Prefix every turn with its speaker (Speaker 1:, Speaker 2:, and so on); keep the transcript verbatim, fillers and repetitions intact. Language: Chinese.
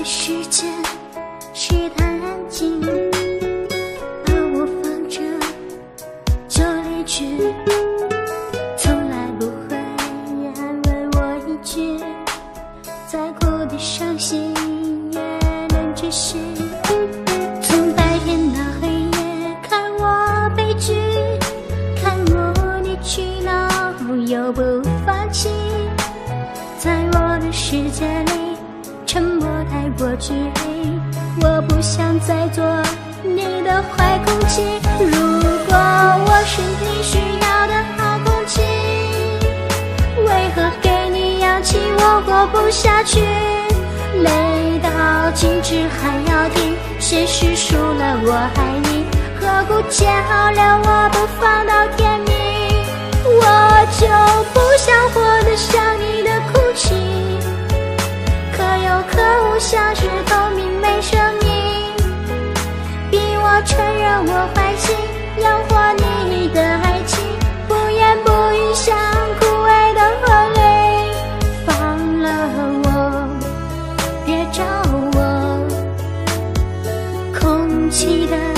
Speaker 1: 的时间是太安静，把我放着就离去，从来不会安慰我一句，再哭的伤心也能只是从白天到黑夜看我悲剧，看我你去哪又不放弃，在我的世界里沉默太过剧烈，我不想再做你的坏空气。如果我是你需要的好空气，为何给你氧气我活不下去？累到静止还要停，现实输了我爱你，何苦煎熬了我不放到天明？我就不想活得像你的哭泣，可有可无像是透明没生命，逼我承认我坏心，养活你的爱情，不言不语像枯萎的河流，放了我别找我，空气的